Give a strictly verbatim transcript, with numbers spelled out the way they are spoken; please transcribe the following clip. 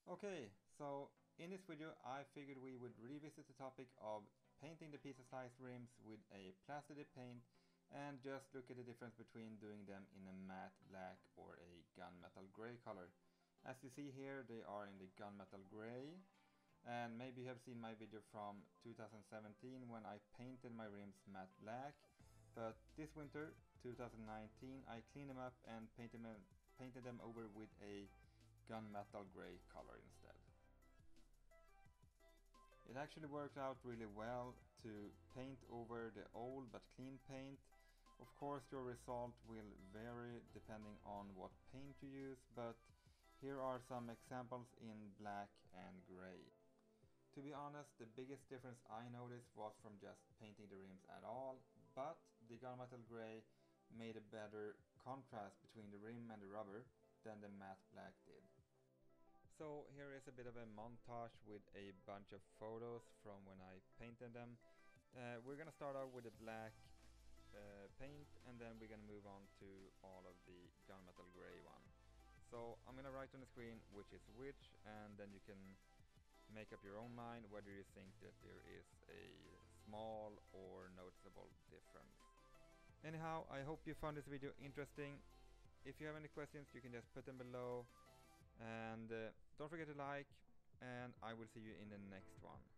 Okay, so in this video I figured we would revisit the topic of painting the pizza slice rims with a plasti paint and just look at the difference between doing them in a matte black or a gunmetal gray color. As you see here, they are in the gunmetal gray, and maybe you have seen my video from two thousand seventeen when I painted my rims matte black, but this winter, two thousand nineteen, I cleaned them up and painted them, painted them over with a gunmetal gray color instead. It actually worked out really well to paint over the old but clean paint. Of course, your result will vary depending on what paint you use, but here are some examples in black and gray. To be honest, the biggest difference I noticed was from just painting the rims at all, but the gunmetal gray made a better contrast between the rim and the rubber than the matte black did. So here is a bit of a montage with a bunch of photos from when I painted them. Uh, we're gonna start out with the black uh, paint, and then we're gonna move on to all of the gunmetal gray one. So I'm gonna write on the screen which is which, and then you can make up your own mind whether you think that there is a small or noticeable difference. Anyhow, I hope you found this video interesting. If you have any questions, you can just put them below. And uh, don't forget to like, and I will see you in the next one.